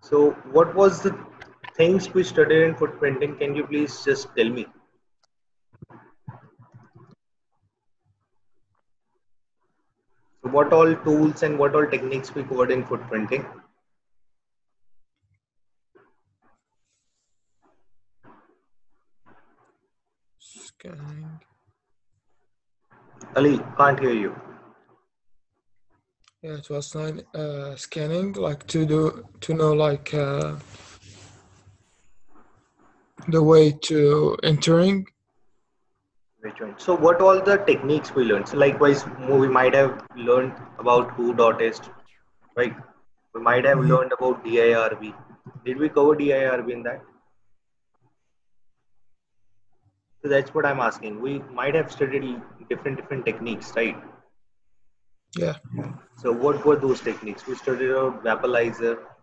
So what was the things we studied in footprinting? Can you please just tell me? So what all tools and what all techniques we covered in footprinting? Scanning. Ali, can't hear you. Yeah, it was like scanning, like to know like the way to entering. Which one? So what all the techniques we learned? So likewise, we might have learned about who dot is, right? We might have Mhm. learned about DIRB. Did we cover DIRB in that? So that's what I'm asking. We might have studied different techniques, right? Yeah. So what were those techniques? We studied about vaporizer,